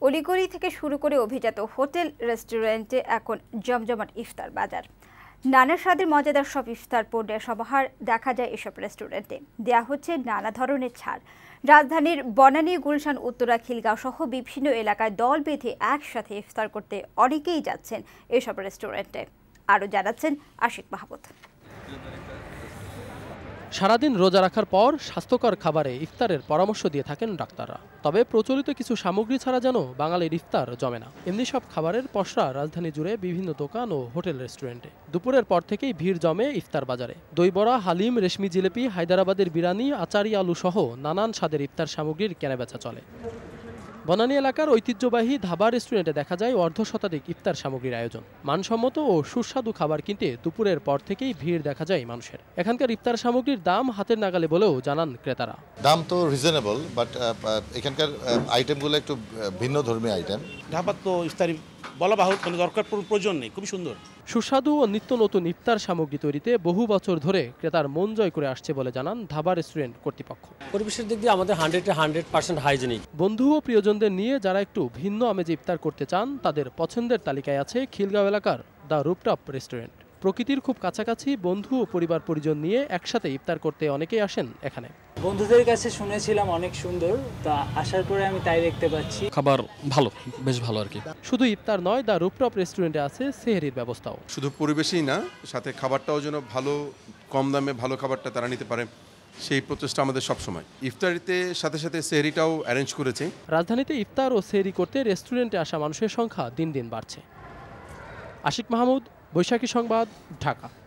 অলিগলি থেকে শুরু করে অভিজাত হোটেল রেস্টুরেন্টে এখন জমজমাট ইফতার বাজার। নানা স্বাদের মজাদার সব ইফতার পণ্যের সমাহার দেখা যায় এসব রেস্টুরেন্টে। দেয়া হচ্ছে নানা ধরনের ছাড়। রাজধানীর বনানী, গুলশান, উত্তরা, খিলগাঁও সহ বিভিন্ন এলাকায় দল বেঁধে একসাথে ইফতার করতে অনেকেই যাচ্ছেন এসব রেস্টুরেন্টে। আরও জানাচ্ছেন আশিক মাহমুদ। সারাদিন রোজা রাখার পর স্বাস্থ্যকর খাবারে ইফতারের পরামর্শ দিয়ে থাকেন ডাক্তাররা। তবে প্রচলিত কিছু সামগ্রী ছাড়া যেন বাঙালির ইফতার জমে না। এমনি সব খাবারের পসরা রাজধানী জুড়ে বিভিন্ন দোকান ও হোটেল রেস্টুরেন্টে। দুপুরের পর থেকেই ভিড় জমে ইফতার বাজারে। দই বড়া, হালিম, রেশমি জিলেপি, হায়দ্রাবাদের বিরিয়ানি, আচারি আলু সহ নানান স্বাদের ইফতার সামগ্রীর কেনাবেচা চলে। বনানী এলাকার ঐতিহ্যবাহী ধাবা রেস্টুরেন্টে দেখা যায় অর্ধশতাধিক ইফতার সামগ্রীর আয়োজন। মানসম্মত ও সুস্বাদু খাবার কিনতে দুপুরের পর থেকেই ভিড় দেখা যায় মানুষের। এখানকার ইফতার সামগ্রীর দাম হাতের নাগালে বলেও জানান ক্রেতারা। দাম তো রিজনেবল, বাট এখানকার আইটেমগুলো একটু ভিন্ন ধর্মীয় আইটেম। ধাবা তো ইফতারি বলা বাহুল্য, কোনো দরকার প্রয়োজন নেই, খুবই সুন্দর। সুস্বাদু ও নিত্য নতুন ইফতার সামগ্রী তৈরিতে বহু বছর ধরে ক্রেতার মন জয় করে আসছে বলে জানান ধাবা রেস্টুরেন্ট কর্তৃপক্ষ। পরিবেশের দিক দিয়ে আমাদের 100% হাইজেনিক। বন্ধু ও প্রিয়জনদের নিয়ে যারা একটু ভিন্ন আমেজে ইফতার করতে চান তাদের পছন্দের তালিকায় আছে খিলগাঁও এলাকার দ্য রুপটপ রেস্টুরেন্ট। প্রকৃতির খুব কাছাকাছি বন্ধু ও পরিবার পরিজন নিয়ে একসাথে ইফতার করতে অনেকেই আসেন এখানে। বন্ধুদের কাছে শুনেছিলাম অনেক সুন্দর, তা আসার পরে আমি তাই দেখতে পাচ্ছি। খাবার ভালো, বেশ ভালো আর কি। শুধু ইফতার নয়, দ্য রুপটপ রেস্টুরেন্টে আছে সেহরির ব্যবস্থাও। শুধু পরিবেশই না, সাথে খাবারটাও যেন ভালো, কম দামে ভালো খাবারটা তারা নিতে পারে, সেই প্রচেষ্টা আমাদের সবসময়। ইফতারিতে সাথে সাথে সেহরিটাও অ্যারেঞ্জ করেছে। রাজধানীতে ইফতার ও সেহরি করতে রেস্টুরেন্টে আসা মানুষের সংখ্যা দিন দিন বাড়ছে। আশিক মাহমুদ, বৈশাখী সংবাদ, ঢাকা।